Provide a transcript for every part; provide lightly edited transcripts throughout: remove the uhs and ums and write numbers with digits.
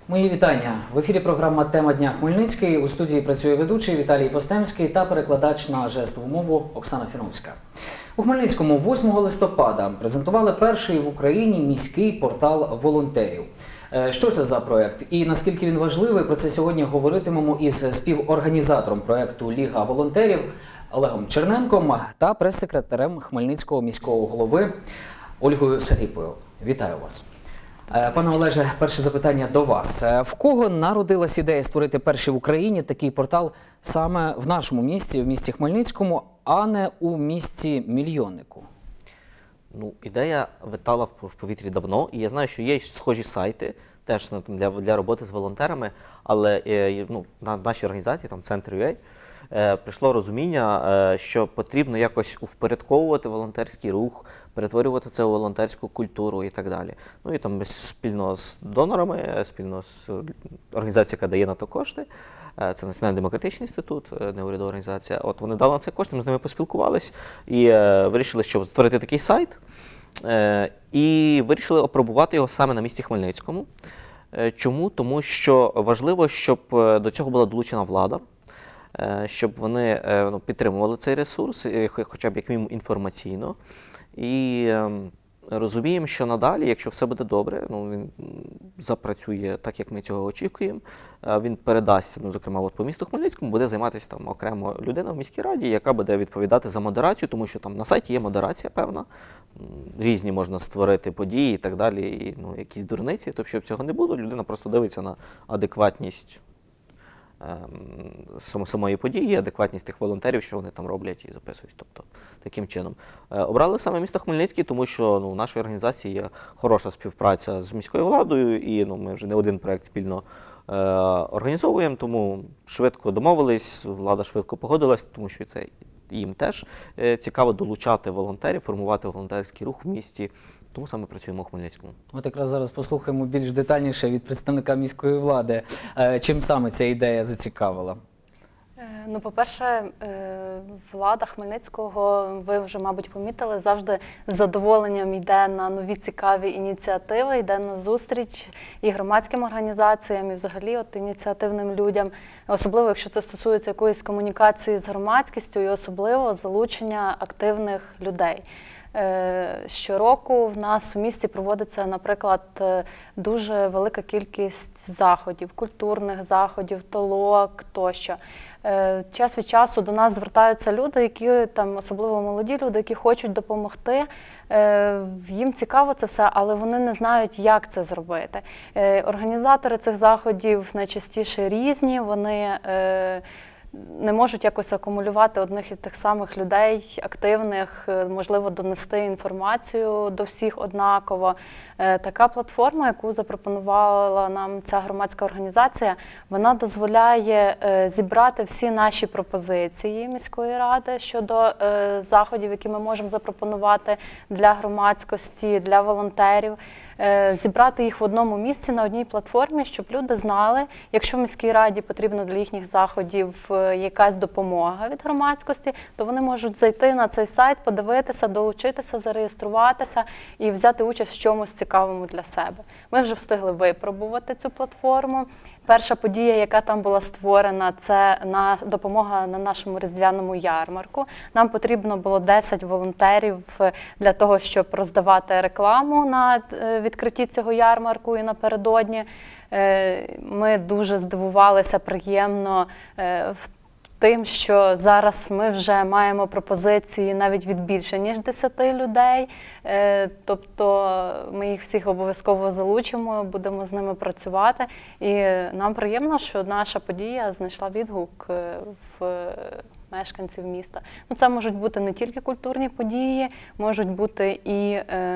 Мої вітання. В ефірі програма «Тема дня Хмельницький». У студії працює ведучий Віталій Постемський та перекладач на жестову мову Оксана Фіновська. У Хмельницькому 8 листопада презентували перший в Україні міський портал волонтерів. Що це за проєкт і наскільки він важливий, про це сьогодні говоритимемо із співорганізатором проєкту «Ліга волонтерів» Олегом Черненком та прес-секретарем Хмельницького міського голови Ольгою Сагіпою. Вітаю вас. Пане Олеже, перше запитання до вас. В кого народилась ідея створити перший в Україні такий портал саме в нашому місті, в місті Хмельницькому, а не у місті-мільйоннику? Ідея витала в повітрі давно, і я знаю, що є схожі сайти теж для роботи з волонтерами, але на нашій організації, там Центр.UA, прийшло розуміння, що потрібно якось впорядковувати волонтерський рух, перетворювати це у волонтерську культуру і так далі. І там ми спільно з донорами, спільно з організацією, яка дає на то кошти, це Національний демократичний інститут, неурядова організація. От вони дали на це кошти, ми з ними поспілкувались і вирішили, що створити такий сайт. І вирішили опробувати його саме на місті Хмельницькому. Чому? Тому що важливо, щоб до цього була долучена влада, щоб вони підтримували цей ресурс, хоча б як мінімум інформаційно. І розуміємо, що надалі, якщо все буде добре, він запрацює так, як ми цього очікуємо, він передасться, зокрема, по місту Хмельницькому, буде займатися там окремо людина в міській раді, яка буде відповідати за модерацію, тому що там на сайті є модерація певна, різні можна створити події і так далі, і якісь дурниці, тобто, щоб цього не було, людина просто дивиться на адекватність самої події, адекватність тих волонтерів, що вони там роблять і записують. Тобто, таким чином. Обрали саме місто Хмельницький, тому що в нашій організації є хороша співпраця з міською владою, і ми вже не один проєкт спільно організовуємо, тому швидко домовились, влада швидко погодилась, тому що це їм теж цікаво долучати волонтерів, формувати волонтерський рух в місті. Тому саме працюємо у Хмельницькому. От якраз зараз послухаємо більш детальніше від представника міської влади. Чим саме ця ідея зацікавила? По-перше, влада Хмельницького, ви вже, мабуть, помітили, завжди з задоволенням йде на нові цікаві ініціативи, йде на зустріч і громадським організаціям, і взагалі ініціативним людям, особливо, якщо це стосується якоїсь комунікації з громадськістю, і особливо залучення активних людей. Щороку в нас у місті проводиться, наприклад, дуже велика кількість заходів, культурних заходів, толок тощо. Час від часу до нас звертаються люди, які там, особливо молоді люди, які хочуть допомогти. Їм цікаво це все, але вони не знають, як це зробити. Організатори цих заходів найчастіше різні, вони не можуть якось акумулювати одних і тих самих людей, активних, можливо, донести інформацію до всіх однаково. Така платформа, яку запропонувала нам ця громадська організація, вона дозволяє зібрати всі наші пропозиції міської ради щодо заходів, які ми можемо запропонувати для громадськості, для волонтерів, зібрати їх в одному місці, на одній платформі, щоб люди знали, якщо міській раді потрібно для їхніх заходів якась допомога від громадськості, то вони можуть зайти на цей сайт, подивитися, долучитися, зареєструватися і взяти участь в чомусь цікавому для себе. Ми вже встигли випробувати цю платформу. Перша подія, яка там була створена, це допомога на нашому різдвяному ярмарку. Нам потрібно було 10 волонтерів для того, щоб роздавати рекламу на відкритті цього ярмарку і напередодні. Ми дуже здивувалися приємно тим, що зараз ми вже маємо пропозиції навіть від більше, ніж 10 людей. Тобто ми їх всіх обов'язково залучимо, будемо з ними працювати. І нам приємно, що наша подія знайшла відгук в мешканців міста. Це можуть бути не тільки культурні події, можуть бути і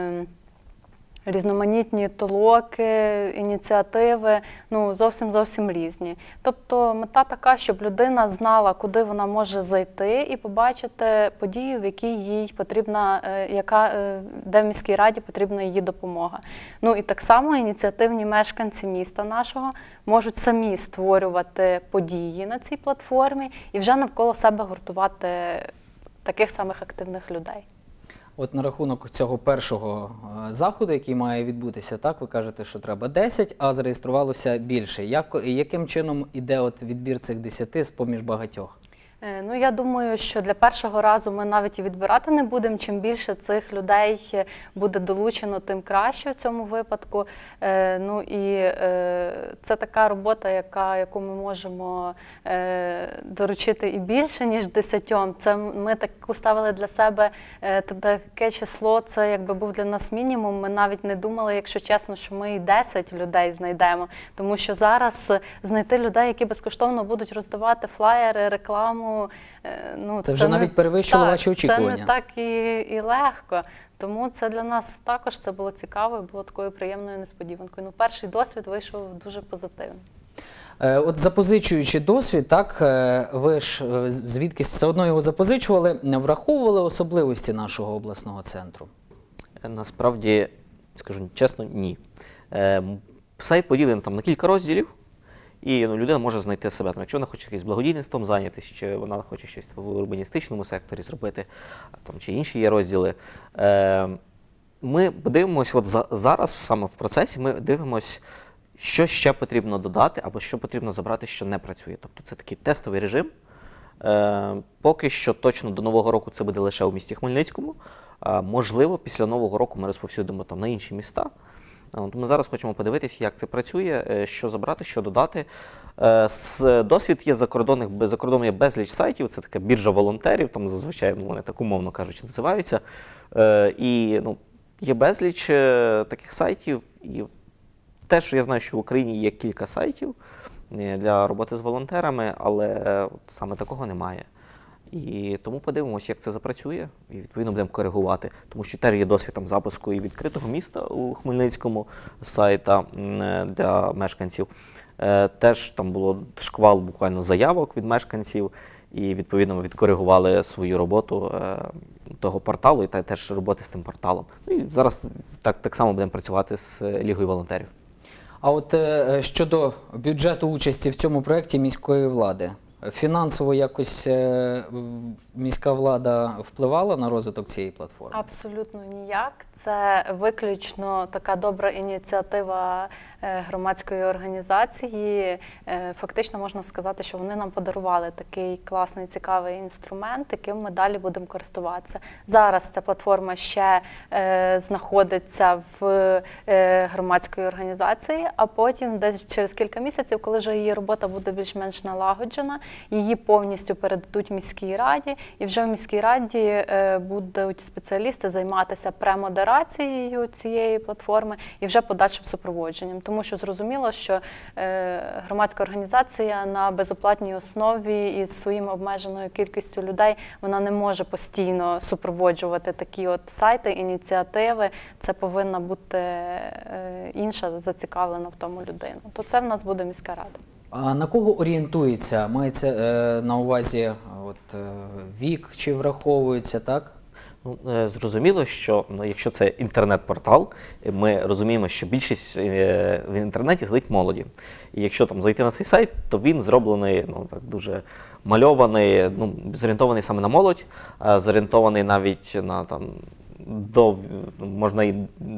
різноманітні толоки, ініціативи, зовсім різні. Тобто мета така, щоб людина знала, куди вона може зайти і побачити подію, в якій їй потрібна, де в міській раді потрібна її допомога. І так само ініціативні мешканці міста нашого можуть самі створювати події на цій платформі і вже навколо себе гуртувати таких самих активних людей. От на рахунок цього першого заходу, який має відбутися, так, ви кажете, що треба 10, а зареєструвалося більше. Яким чином іде от відбір цих 10 з-поміж багатьох? Ну, я думаю, що для першого разу ми навіть і відбирати не будемо. Чим більше цих людей буде долучено, тим краще в цьому випадку. Ну і це така робота, яку ми можемо доручити і більше, ніж 10. Це ми таку ставили для себе таке число, це якби був для нас мінімум. Ми навіть не думали, якщо чесно, що ми і 10 людей знайдемо. Тому що зараз знайти людей, які безкоштовно будуть роздавати флаєри, рекламу, ну, це вже навіть перевищило ваші очікування. Це не так і легко. Тому це для нас також це було цікаво і було такою приємною несподіванкою. Ну, перший досвід вийшов дуже позитивний. От запозичуючи досвід, так, ви ж звідкись все одно його запозичували, враховували особливості нашого обласного центру? Насправді, скажу чесно, ні. Сайт поділений там на кілька розділів, і людина може знайти себе. Там, якщо вона хоче якимось благодійництвом зайнятися, чи вона хоче щось в урбаністичному секторі зробити, там, чи інші є розділи. Ми подивимося, от зараз, саме в процесі, ми дивимося, що ще потрібно додати, або що потрібно забрати, що не працює. Тобто це такий тестовий режим. Поки що точно до Нового року це буде лише у місті Хмельницькому. Можливо, після Нового року ми розповсюдимо там на інші міста. Ми зараз хочемо подивитися, як це працює, що забрати, що додати. Досвід є за кордоном є безліч сайтів, це така біржа волонтерів, там зазвичай вони так умовно кажучи називаються. І є безліч таких сайтів. І те, що я знаю, що в Україні є кілька сайтів для роботи з волонтерами, але саме такого немає. І тому подивимося, як це запрацює, і відповідно будемо коригувати. Тому що теж є досвід там запуску і відкритого міста у Хмельницькому сайта для мешканців. Теж там було шквал буквально заявок від мешканців, і відповідно ми відкоригували свою роботу того порталу і теж роботи з тим порталом. Ну, і зараз так само будемо працювати з Лігою волонтерів. А от щодо бюджету участі в цьому проєкті міської влади, фінансово якось міська влада впливала на розвиток цієї платформи? Абсолютно ніяк. Це виключно така добра ініціатива громадської організації. Фактично можна сказати, що вони нам подарували такий класний, цікавий інструмент, яким ми далі будемо користуватися. Зараз ця платформа ще знаходиться в громадської організації, а потім десь через кілька місяців, коли вже її робота буде більш-менш налагоджена, її повністю передадуть міській раді, і вже в міській раді будуть спеціалісти займатися премодерацією цієї платформи і вже подальшим супроводженням. Тому що зрозуміло, що громадська організація на безоплатній основі із своїм обмеженою кількістю людей, вона не може постійно супроводжувати такі от сайти, ініціативи. Це повинна бути інша зацікавлена в тому людина. То це в нас буде міська рада. А на кого орієнтується? Мається на увазі вік, чи враховується, так? Зрозуміло, що якщо це інтернет-портал, ми розуміємо, що більшість в інтернеті сидить молоді. І якщо там зайти на цей сайт, то він зроблений так дуже мальований, зорієнтований саме на молодь, зорієнтований навіть на можна і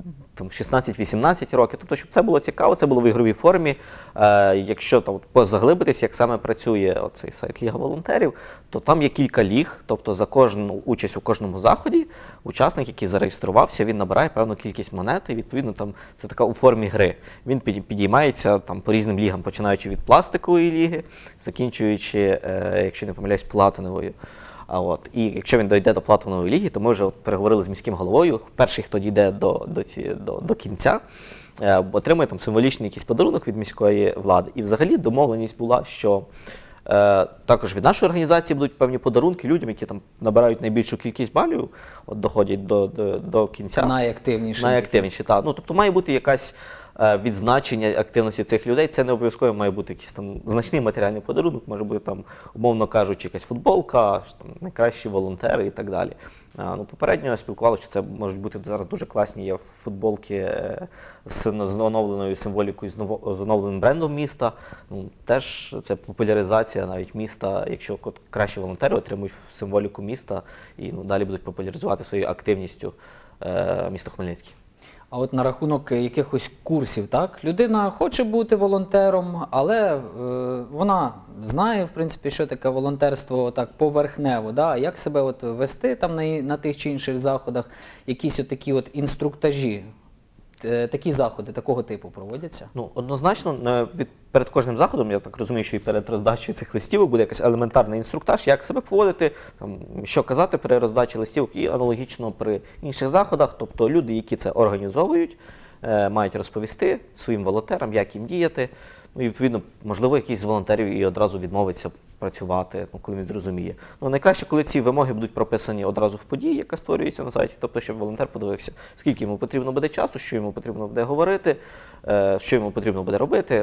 16-18 років. Тобто, щоб це було цікаво, це було в ігровій формі. Якщо позаглибитись, як саме працює цей сайт Ліга волонтерів, то там є кілька ліг, тобто за кожну участь у кожному заході учасник, який зареєструвався, він набирає певну кількість монет, і відповідно там це така у формі гри. Він підіймається там по різним лігам, починаючи від пластикової ліги, закінчуючи, якщо не помиляюсь, платиновою. І якщо він дійде до платинової ліги, то ми вже переговорили з міським головою. Перший, хто дійде до кінця, отримує там символічний якийсь подарунок від міської влади. І взагалі домовленість була, що також від нашої організації будуть певні подарунки людям, які там набирають найбільшу кількість балів, доходять до кінця. Найактивніші. Найактивніші, так. Тобто має бути якась відзначення активності цих людей. Це не обов'язково має бути якийсь там значний матеріальний подарунок, може бути там, умовно кажучи, якась футболка, що там найкращі волонтери і так далі. Ну, попередньо спілкувалося, що це можуть бути зараз дуже класні є футболки з оновленою символікою, з оновленим брендом міста. Ну, теж це популяризація навіть міста, якщо кращі волонтери отримують символіку міста і далі будуть популяризувати своєю активністю місто Хмельницький. А от на рахунок якихось курсів, так? Людина хоче бути волонтером, але вона знає, в принципі, що таке волонтерство так поверхнево, да? Як себе от вести там на тих чи інших заходах, якісь от такі от інструктажі, такі заходи такого типу проводяться? Ну, однозначно, перед кожним заходом, я так розумію, що і перед роздачею цих листівок буде якийсь елементарний інструктаж, як себе поводити, там, що казати при роздачі листівок, і аналогічно при інших заходах. Тобто люди, які це організовують, мають розповісти своїм волонтерам, як їм діяти. Ну, і, відповідно, можливо, якийсь з волонтерів і одразу відмовиться працювати, коли він зрозуміє. Ну, найкраще, коли ці вимоги будуть прописані одразу в події, яка створюється на сайті, тобто, щоб волонтер подивився, скільки йому потрібно буде часу, що йому потрібно буде говорити, що йому потрібно буде робити.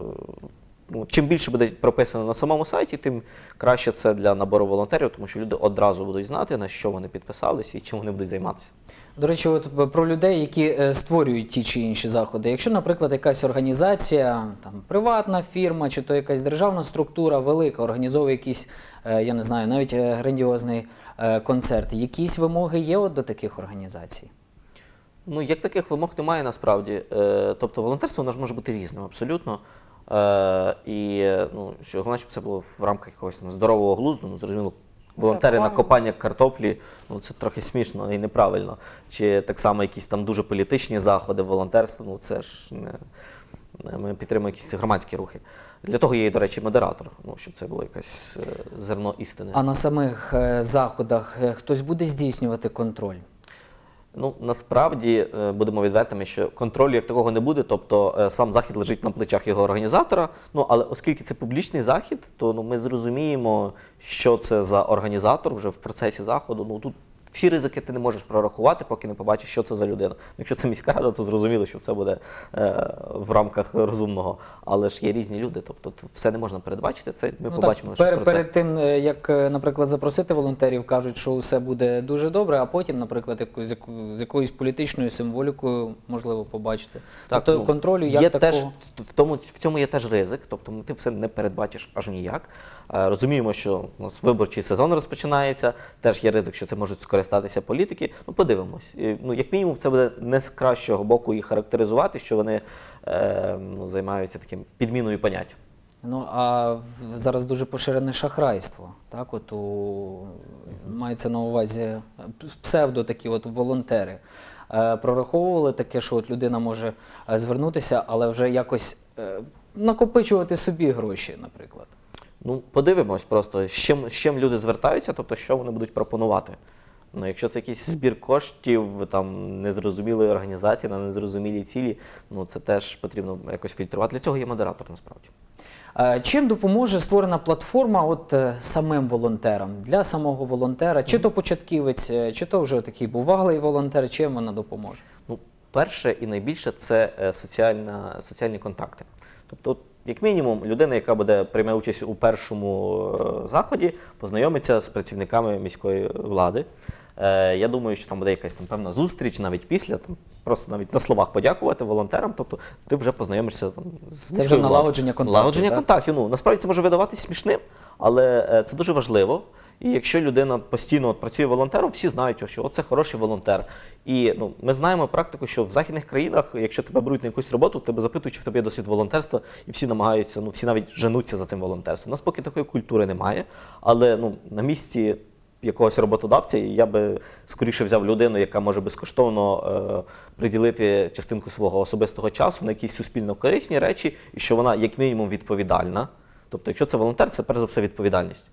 Чим більше буде прописано на самому сайті, тим краще це для набору волонтерів, тому що люди одразу будуть знати, на що вони підписалися і чим вони будуть займатися. До речі, от про людей, які створюють ті чи інші заходи. Якщо, наприклад, якась організація, там, приватна фірма, чи то якась державна структура велика, організовує якийсь, я не знаю, навіть грандіозний концерт, якісь вимоги є от до таких організацій? Ну, як таких вимог немає насправді. Тобто волонтерство воно ж може бути різним абсолютно. І що головне, щоб це було в рамках якогось там здорового глузду, зрозуміло, волонтери на копання картоплі, це трохи смішно і неправильно. Чи так само якісь там дуже політичні заходи, волонтерство, це ж не... Ми підтримуємо якісь громадські рухи. Для того є, до речі, модератор, щоб це було якесь зерно істини. А на самих заходах хтось буде здійснювати контроль? Ну, насправді, будемо відвертими, що контролю як такого не буде, тобто сам захід лежить на плечах його організатора, але оскільки це публічний захід, то ми зрозуміємо, що це за організатор вже в процесі заходу. Тут всі ризики ти не можеш прорахувати, поки не побачиш, що це за людина. Якщо це міська рада, то зрозуміло, що все буде в рамках розумного. Але ж є різні люди, тобто все не можна передбачити, це ми побачимо лише в процесі. Перед тим, як, наприклад, запросити волонтерів, кажуть, що все буде дуже добре, а потім, наприклад, з якоюсь політичною символікою можливо побачити. Так, тобто контролю як такого... В цьому є теж ризик, тобто ти все не передбачиш аж ніяк. Розуміємо, що у нас виборчий сезон розпочинається, теж є ризик, що це можуть скористатися політики. Подивимось. Як мінімум, це буде не з кращого боку їх характеризувати, що вони займаються таким підміною понять. А зараз дуже поширене шахрайство, так? Мається на увазі псевдо такі волонтери. Прораховували таке, що людина може звернутися, але вже якось накопичувати собі гроші, наприклад. Подивимось просто, з чим люди звертаються, тобто що вони будуть пропонувати. Якщо це якийсь збір коштів там, незрозумілої організації на незрозумілі цілі, це теж потрібно якось фільтрувати. Для цього є модератор насправді. Чим допоможе створена платформа самим волонтерам, для самого волонтера? Чи то початківець, чи то вже такий бувалий волонтер, чим вона допоможе? Перше і найбільше – це соціальні контакти. Тобто, як мінімум, людина, яка прийме участь у першому заході, познайомиться з працівниками міської влади. Я думаю, що там буде якась певна зустріч, навіть після, просто навіть на словах подякувати волонтерам, тобто ти вже познайомишся з міською владою. Це вже налагодження контактів, налагодження контактів. Насправді це може видаватись смішним, але це дуже важливо. І якщо людина постійно працює волонтером, всі знають, що це хороший волонтер. І ми знаємо практику, що в західних країнах, якщо тебе беруть на якусь роботу, тебе запитують, чи в тебе є досвід волонтерства, і всі намагаються, всі навіть женуться за цим волонтерством. У нас поки такої культури немає, але на місці якогось роботодавця я би скоріше взяв людину, яка може безкоштовно приділити частинку свого особистого часу на якісь суспільно корисні речі, і що вона як мінімум відповідальна. Тобто, якщо це волонтер, це перш за все відповідальність.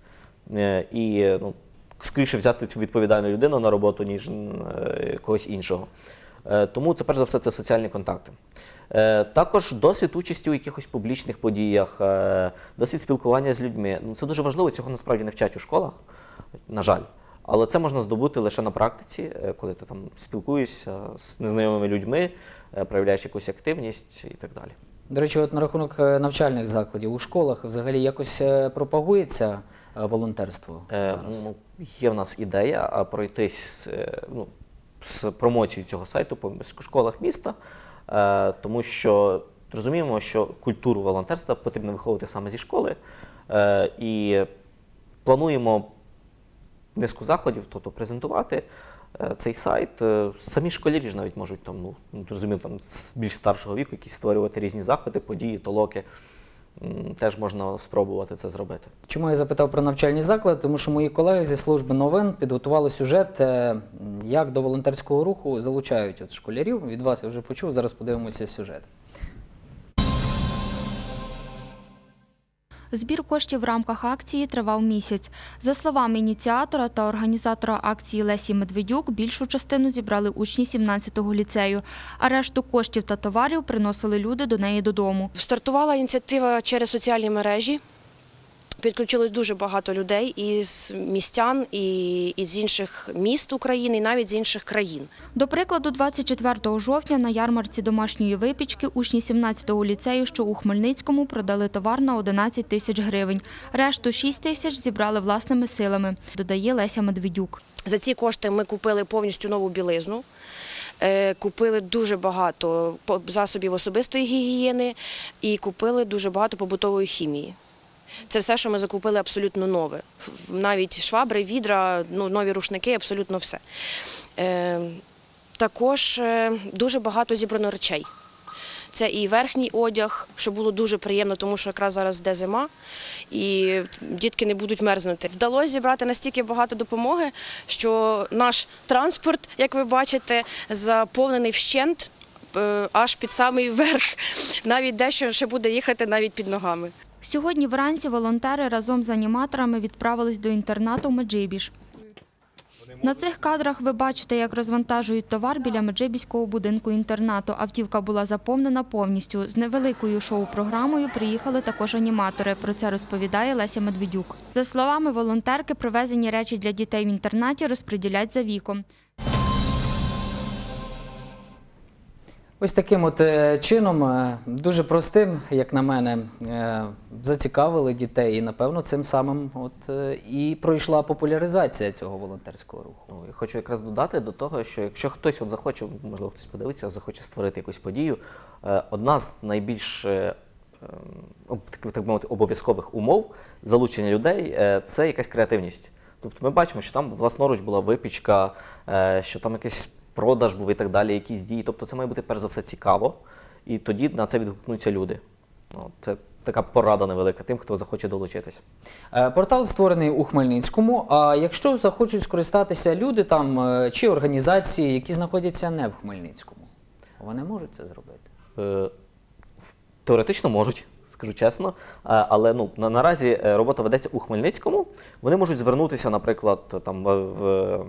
І скоріше взяти цю відповідальну людину на роботу, ніж когось іншого. Тому це перш за все це соціальні контакти. Також досвід участі у якихось публічних подіях, досвід спілкування з людьми. Це дуже важливо, цього насправді не вчать у школах, на жаль. Але це можна здобути лише на практиці, коли ти там спілкуєшся з незнайомими людьми, проявляєш якусь активність і так далі. До речі, от на рахунок навчальних закладів, у школах взагалі якось пропагується волонтерство зараз? Ну, є в нас ідея пройтись з промоцією цього сайту по школах міста, тому що розуміємо, що культуру волонтерства потрібно виховувати саме зі школи, і плануємо низку заходів, тобто презентувати цей сайт. Самі школярі ж навіть можуть розумію, з більш старшого віку якісь створювати різні заходи, події, толоки. Теж можна спробувати це зробити. Чому я запитав про навчальні заклади? Тому що мої колеги зі служби новин підготували сюжет, як до волонтерського руху залучають от школярів. Від вас я вже почув, зараз подивимося сюжет. Збір коштів в рамках акції тривав місяць. За словами ініціатора та організатора акції Лесі Медведюк, більшу частину зібрали учні 17-го ліцею, а решту коштів та товарів приносили люди до неї додому. Стартувала ініціатива через соціальні мережі. Підключилось дуже багато людей із містян, і з інших міст України, і навіть з інших країн. До прикладу, 24 жовтня на ярмарці домашньої випічки учні 17-го ліцею, що у Хмельницькому, продали товар на 11 тисяч гривень. Решту 6 тисяч зібрали власними силами, додає Леся Медведюк. За ці кошти ми купили повністю нову білизну, купили дуже багато засобів особистої гігієни і купили дуже багато побутової хімії. Це все, що ми закупили, абсолютно нове. Навіть швабри, відра, нові рушники, абсолютно все. Також дуже багато зібрано речей. Це і верхній одяг, що було дуже приємно, тому що якраз зараз йде зима, і дітки не будуть мерзнути. Вдалося зібрати настільки багато допомоги, що наш транспорт, як ви бачите, заповнений вщент аж під самий верх. Навіть дещо ще буде їхати навіть під ногами. Сьогодні вранці волонтери разом з аніматорами відправились до інтернату Меджибіж. На цих кадрах ви бачите, як розвантажують товар біля Меджибіжського будинку інтернату. Автівка була заповнена повністю. З невеликою шоу-програмою приїхали також аніматори. Про це розповідає Леся Медведюк. За словами волонтерки, привезені речі для дітей в інтернаті розподілять за віком. Ось таким от чином, дуже простим, як на мене, зацікавили дітей. І, напевно, цим самим і пройшла популяризація цього волонтерського руху. Я хочу якраз додати до того, що якщо хтось захоче, можливо, хтось подивиться, захоче створити якусь подію, одна з найбільш, так мовити, обов'язкових умов залучення людей – це якась креативність. Тобто ми бачимо, що там власноруч була випічка, що там якийсь продаж був і так далі, якісь дії. Тобто це має бути перш за все цікаво, і тоді на це відгукнуться люди. Це така порада невелика тим, хто захоче долучитись. Портал створений у Хмельницькому, а якщо захочуть скористатися люди там чи організації, які знаходяться не в Хмельницькому, вони можуть це зробити? Теоретично можуть, скажу чесно, але наразі робота ведеться у Хмельницькому. Вони можуть звернутися, наприклад, там в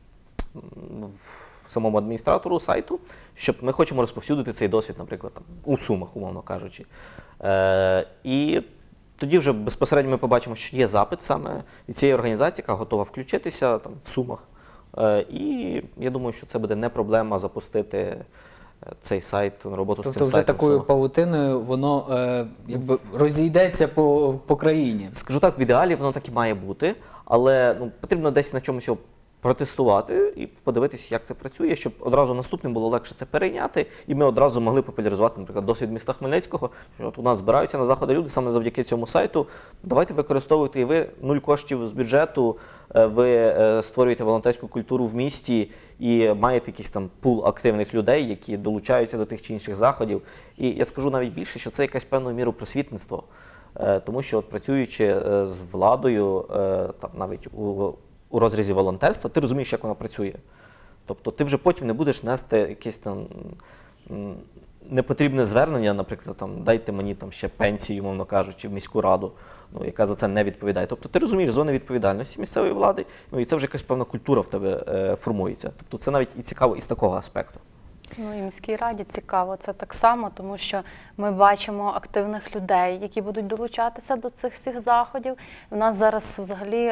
самому адміністратору сайту, щоб ми хочемо розповсюдити цей досвід, наприклад, там, у Сумах, умовно кажучи. І тоді вже безпосередньо ми побачимо, що є запит саме від цієї організації, яка готова включитися там, в Сумах. І я думаю, що це буде не проблема запустити цей сайт, роботу з цим сайтом. Тобто вже такою павутиною воно якби розійдеться по країні? Скажу так, в ідеалі воно так і має бути, але потрібно десь на чомусь його протестувати і подивитися, як це працює, щоб одразу наступним було легше це перейняти, і ми одразу могли популяризувати, наприклад, досвід міста Хмельницького, що от у нас збираються на заходи люди саме завдяки цьому сайту. Давайте використовуйте і ви 0 коштів з бюджету, ви створюєте волонтерську культуру в місті і маєте якийсь там пул активних людей, які долучаються до тих чи інших заходів. І я скажу навіть більше, що це якась певною мірою просвітництво, тому що от, працюючи з владою, там, навіть у розрізі волонтерства, ти розумієш, як воно працює. Тобто ти вже потім не будеш нести якесь там непотрібне звернення, наприклад, там, дайте мені там ще пенсію, мовно кажучи, в міську раду, яка за це не відповідає. Тобто ти розумієш зони відповідальності місцевої влади, і це вже якась певна культура в тебе формується. Тобто це навіть і цікаво із такого аспекту. Ну і міській раді цікаво це так само, тому що ми бачимо активних людей, які будуть долучатися до цих всіх заходів. У нас зараз взагалі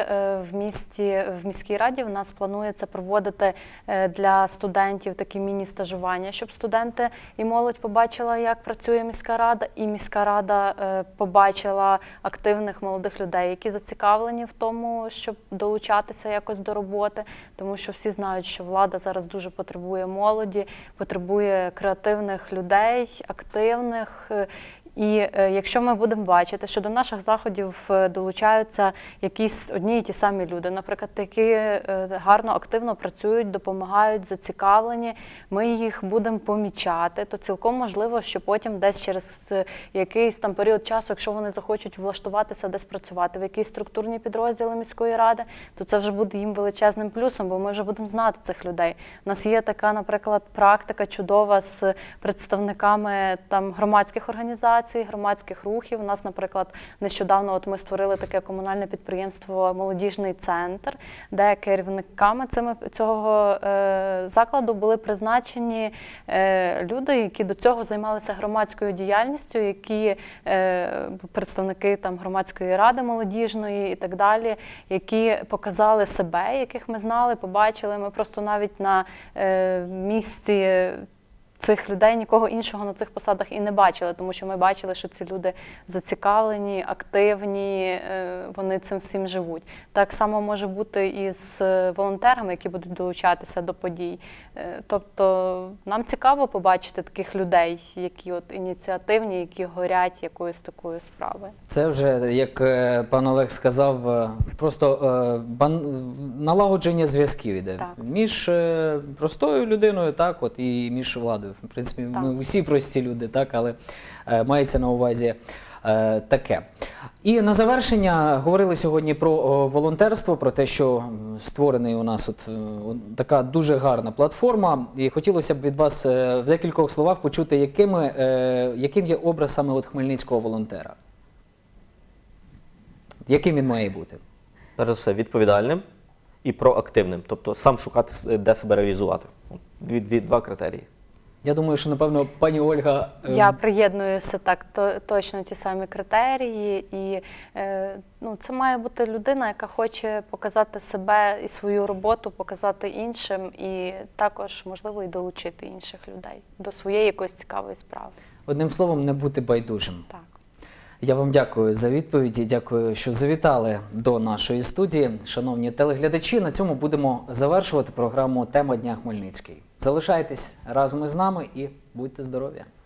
в міській раді в нас планується проводити для студентів такі міні-стажування, щоб студенти і молодь побачила, як працює міська рада, і міська рада побачила активних молодих людей, які зацікавлені в тому, щоб долучатися якось до роботи, тому що всі знають, що влада зараз дуже потребує молоді, потребує креативних людей, активних. І якщо ми будемо бачити, що до наших заходів долучаються якісь одні і ті самі люди, наприклад, які гарно, активно працюють, допомагають, зацікавлені, ми їх будемо помічати, то цілком можливо, що потім десь через якийсь там період часу, якщо вони захочуть влаштуватися десь працювати в якісь структурні підрозділи міської ради, то це вже буде їм величезним плюсом, бо ми вже будемо знати цих людей. У нас є така, наприклад, практика чудова з представниками там громадських організацій, громадських рухів. У нас, наприклад, нещодавно ми створили таке комунальне підприємство «Молодіжний центр», де керівниками цього закладу були призначені люди, які до цього займалися громадською діяльністю, які представники там громадської ради молодіжної і так далі, які показали себе, яких ми знали, побачили. Ми просто навіть на місці цих людей нікого іншого на цих посадах і не бачили, тому що ми бачили, що ці люди зацікавлені, активні, вони цим всім живуть. Так само може бути і з волонтерами, які будуть долучатися до подій. Тобто нам цікаво побачити таких людей, які от ініціативні, які горять якоюсь такою справою. Це вже, як пан Олег сказав, просто налагодження зв'язків іде між простою людиною, так, от, і між владою. В принципі, ми всі прості люди, так, але мається на увазі таке. І на завершення говорили сьогодні про волонтерство, про те, що створений у нас от така дуже гарна платформа. І хотілося б від вас в декількох словах почути, яким є образ саме от хмельницького волонтера. Яким він має бути? Перш за все, відповідальним і проактивним. Тобто сам шукати, де себе реалізувати. Два критерії. Я думаю, що, напевно, пані Ольга... Я приєднуюся так, точно ті самі критерії. І це має бути людина, яка хоче показати себе і свою роботу, показати іншим, і також, можливо, і долучити інших людей до своєї якоїсь цікавої справи. Одним словом, не бути байдужим. Так. Я вам дякую за відповіді, дякую, що завітали до нашої студії. Шановні телеглядачі, на цьому будемо завершувати програму «Тема дня Хмельницький». Залишайтесь разом із нами і будьте здорові!